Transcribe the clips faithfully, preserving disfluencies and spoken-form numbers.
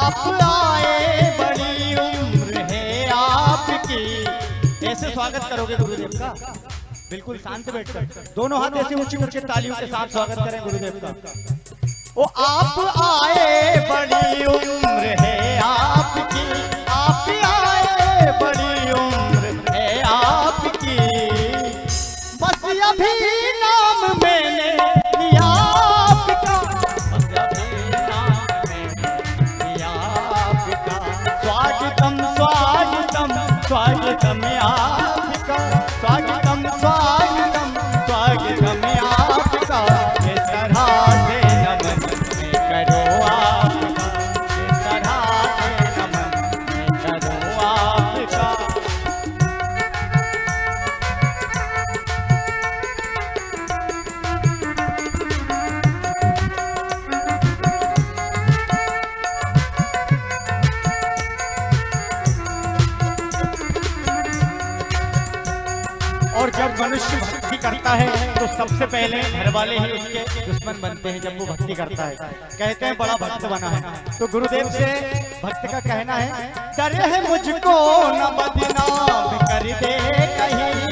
आप आए बड़ी उम्र है आपकी। ऐसे स्वागत करोगे गुरुदेव का, बिल्कुल शांत बैठकर दोनों हाथ ऐसे ऊंची ऊंची तालियों के साथ स्वागत करें गुरुदेव का। ओ आप आए बड़ी उम्र है आपकी, आप आए बड़ी उम्र है आपकी। बस अभी नाम मैंने लिया आपका, बस अभी नाम मैंने लिया आपका। स्वागतम स्वागतम स्वागतम आपका, स्वागतम स्वागतम स्वागतम आपका। इस तरह से नमन मैं करो आपका, इस तरह से नमन मैं करो आपका। और जब मनुष्य भक्ति करता है तो सबसे पहले घर वाले ही उसके दुश्मन बनते हैं। जब वो भक्ति करता है कहते हैं बड़ा भक्त बना है। तो गुरुदेव से भक्त का कहना है, डरे है मुझको न बदनाम कर दे कहीं,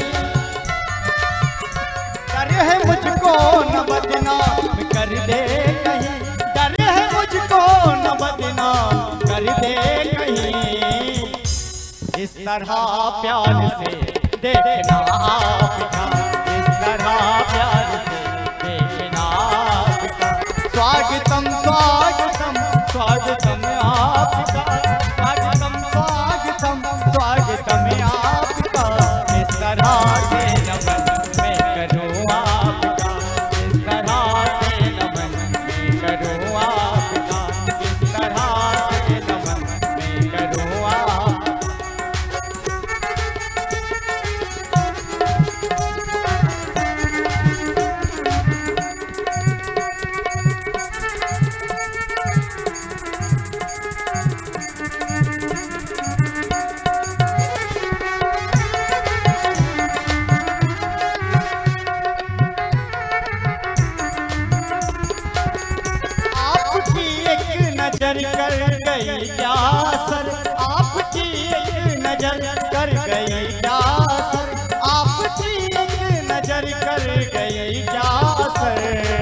डरे है मुझको न बदनाम कर दे कहीं, डरे है मुझको न बदनाम कर दे कहीं। इस तरह प्यार से देखना आपका, इस तरह प्यार से देखना आपका। स्वागतम स्वागतम स्वागतम आपका, स्वागतम स्वागतम स्वागतम आपका। इस तरह से नमन मैं करूँ आपका, इस तरह से नमन मैं करूँ आपका, इस तरह से नमन मैं करूँ आपका। नजर कर गई क्या सर, आपकी एक नजर कर गई क्या सर, आपकी एक नजर कर गई क्या सर।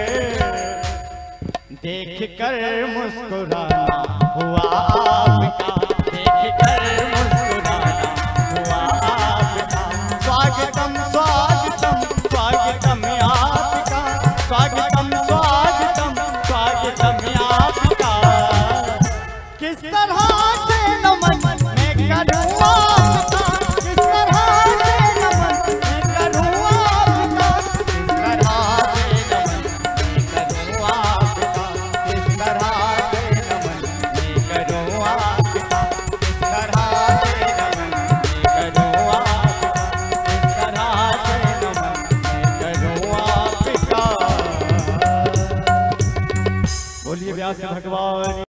देख कर मुस्कुराना हुआ आपका, देख कर मुस्कुराना हुआ आपका। स्वागतम स्वागतम स्वागतम आपका, स्वागतम स्वागतम स्वागतम आपका। किस तरह से नमन मैं करूँ आपका, किस तरह से नमन मैं करूँ आपका, किस तरह से नमन मैं करूँ आपका, किस तरह से नमन मैं करूँ आपका, किस तरह से नमन मैं करूँ आपका, किस तरह से नमन मैं करूँ आपका। बोलिए व्यास भगवान।